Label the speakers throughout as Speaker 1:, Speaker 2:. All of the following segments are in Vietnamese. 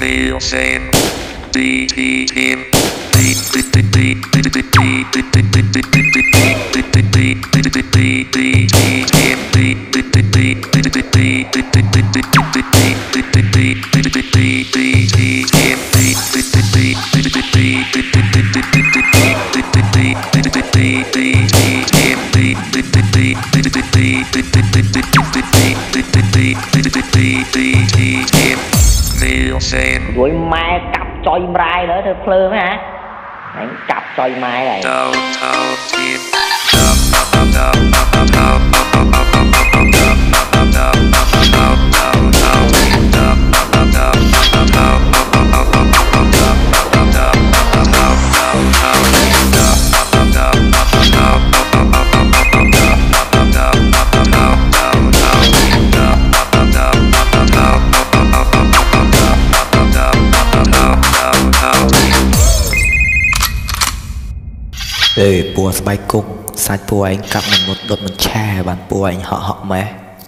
Speaker 1: Nielsen DTM
Speaker 2: Đuổi mai cặp choi mai nữa thôi phơ hả? Đánh cặp choi mai này.
Speaker 3: Ê, bùa bay cung, sai bùa anh cặp mình một đột mình cha bàn bùa anh họ mẹ.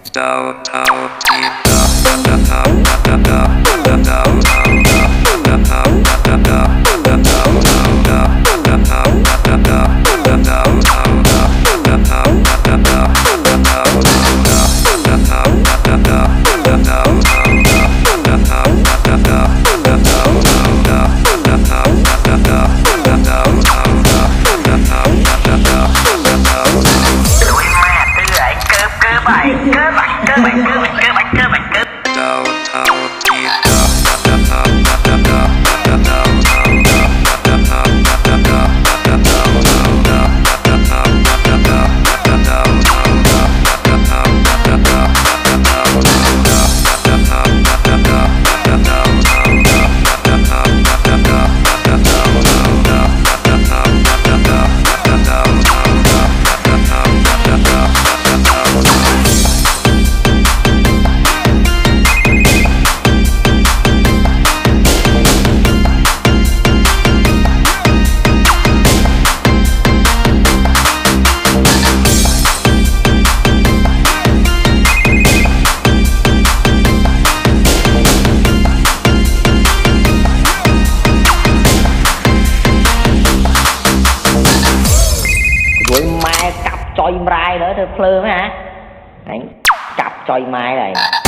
Speaker 2: Đuổi mai cặp choi mai nữa thôi phơ hả? Đánh cặp choi mai này.